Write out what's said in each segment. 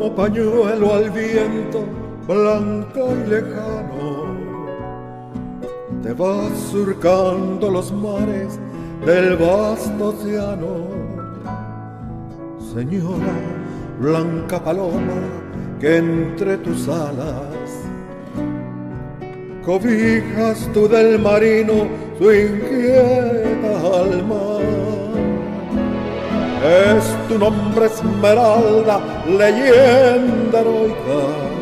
como pañuelo al viento, blanco y lejano. Te vas surcando los mares del vasto océano. Señora blanca paloma, que entre tus alas cobijas tú del marino su inquieta alma. Es tu nombre esmeralda, leyenda heroica,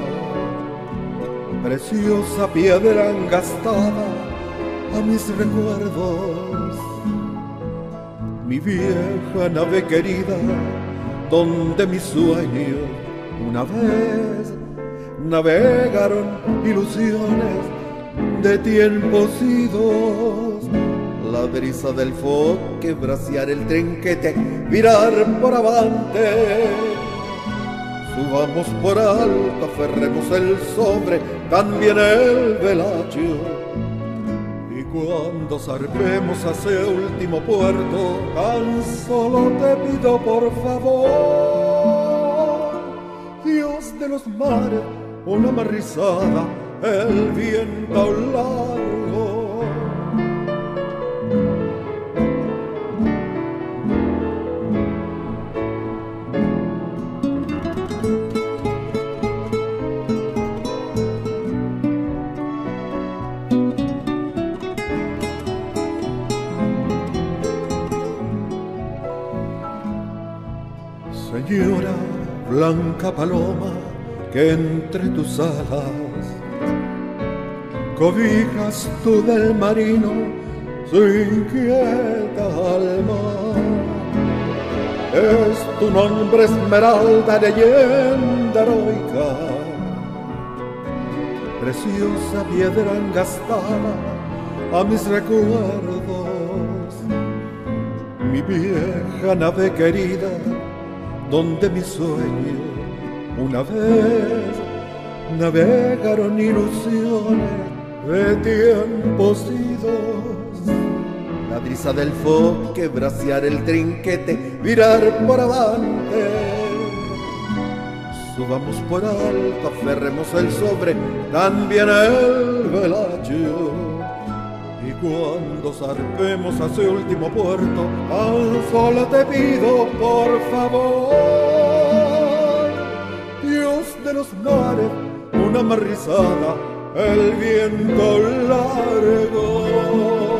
preciosa piedra engastada a mis recuerdos. Mi vieja nave querida, donde mis sueños una vez navegaron ilusiones de tiempos idos. La brisa del foque, bracear el trinquete, virar por avante. Subamos por alto, aferremos el sobre, también el velacho. Y cuando zarpemos a ese último puerto, tan solo te pido por favor, Dios de los mares, una mar rizada, el viento largo. Señora blanca paloma, que entre tus alas cobijas tú del marino su inquieta alma. Es tu nombre esmeralda, leyenda heroica, preciosa piedra engastada a mis recuerdos. Mi vieja nave querida, donde mis sueños una vez navegaron ilusiones de tiempos idos. La brisa del foque, bracear el trinquete, virar por avante. Subamos por alto, aferremos el sobre, también el velacho. Y cuando zarpemos a ese último puerto, tan solo te pido por favor, Dios de los mares, una mar rizada, el viento largo.